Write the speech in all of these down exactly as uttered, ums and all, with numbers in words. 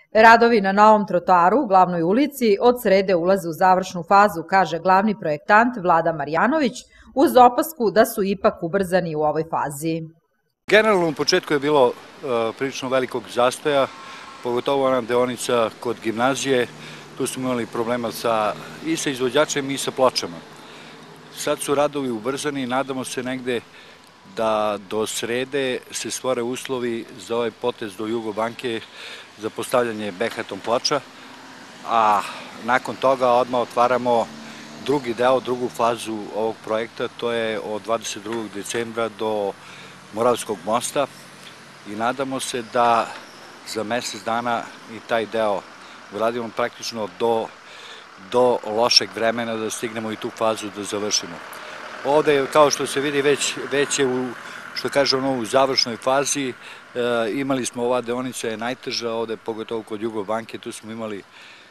Radovi na novom trotoaru u glavnoj ulici od srede ulaze u završnu fazu, kaže glavni projektant Vlada Marjanović, uz opasku da su ipak ubrzani u ovoj fazi. Generalno u početku je bilo prilično velikog zastoja, pogotovo ona deonica kod gimnazije. Tu smo imali problema i sa izvođačem i sa pločama. Sad su radovi ubrzani i nadamo se negde da do srede se stvore uslovi za ovaj potez do Jugobanke za postavljanje behaton ploča, a nakon toga odmah otvaramo drugi deo, drugu fazu ovog projekta, to je od dvadeset drugog decembra do Moravskog mosta i nadamo se da za mesec dana i taj deo uradimo praktično do, do lošeg vremena da stignemo i tu fazu da završimo. Ovde, kao što se vidi, već, već je u, što kažemo, u završnoj fazi. E, imali smo, ova deonica je najteža, ovde pogotovo kod Jugobanke, tu smo imali e,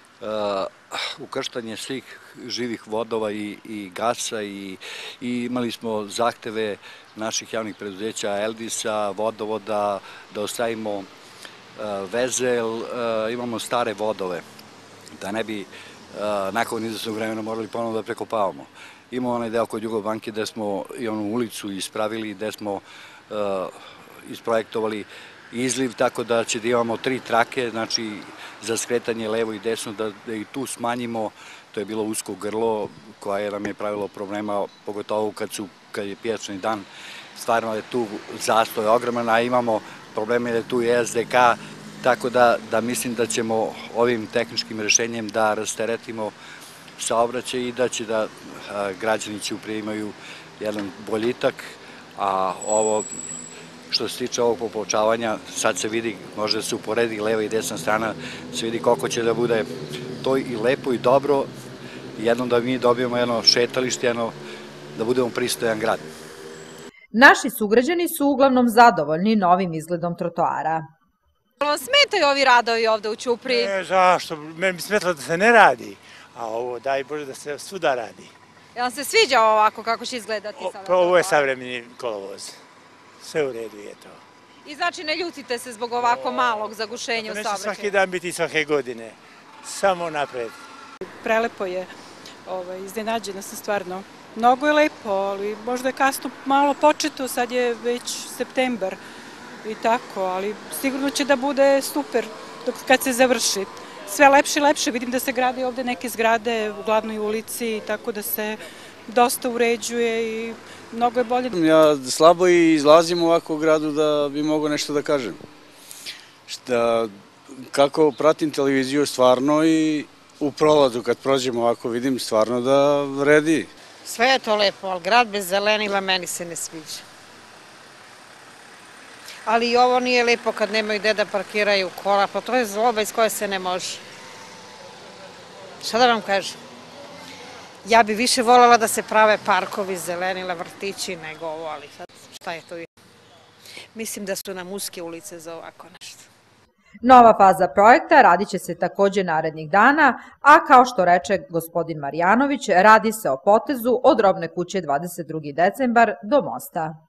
ukrštanje svih živih vodova i, i gasa i, i imali smo zahteve naših javnih preduzeća, Eldisa, vodovoda, da ostavimo veze, imamo stare vodove, da ne bi nakon izvesnog vremena morali ponovno da prekopavamo. Imamo onaj deo kod Jugobanke gde smo i onu ulicu ispravili, gde smo isprojektovali izliv, tako da će da imamo tri trake, znači za skretanje levo i desno, da i tu smanjimo. To je bilo usko grlo koje nam je pravilo problema, pogotovo kad, su, kad je pijačni dan, stvarno je tu zastoj ogroman, a imamo probleme da je tu i S D K, tako da, da mislim da ćemo ovim tehničkim rešenjem da rasteretimo saobraćaj i da će da a, građani Ćuprije imaju jedan boljitak, a ovo što se tiče ovog popločavanja, sad se vidi, može da se uporedi leva i desna strana, se vidi koliko će da bude to i lepo i dobro, jednom da mi dobijemo jedno šetalište, jedno da budemo pristojan grad. Naši sugrađani su uglavnom zadovoljni novim izgledom trotoara. Vam smetaju ovi radovi ovde u Ćupriji? Ne, zašto? Meni bi smetalo da se ne radi, a ovo daj Bože da se svuda radi. Jel vam se sviđa ovako kako će izgledati sada? Pa ovo je savremeni kolovoz. Sve u redu je to. I znači ne ljutite se zbog ovako malog zagušenja u saobraćaju? Neće svaki dan biti svake godine, samo napred. Prelepo je, iznenađena sam stvarno. Mnogo je lepo, ali možda je kasno malo početo, sad je već septembar i tako, ali sigurno će da bude super kad se završi. Sve lepše i lepše, vidim da se grade ovde neke zgrade u glavnoj ulici, tako da se dosta uređuje i mnogo je bolje. Ja slabo i izlazim ovako u gradu da bi mogao nešto da kažem. Šta, kako pratim televiziju stvarno i u prolazu kad prođem ovako vidim stvarno da vredi. Sve je to lepo, ali grad bez zelenila meni se ne sviđa. Ali i ovo nije lepo kad nemaju gde da parkiraju kola, pa to je zloba iz koje se ne može. Šta da vam kažem? Ja bi više voljela da se prave parkovi, zelenila, vrtići nego ovo, ali sad šta je to? Mislim da su nam uske ulice za ovako nešto. Nova faza projekta radit će se takođe narednih dana, a kao što reče gospodin Marjanović, radi se o potezu od Robne kuće dvadeset drugi decembar do mosta.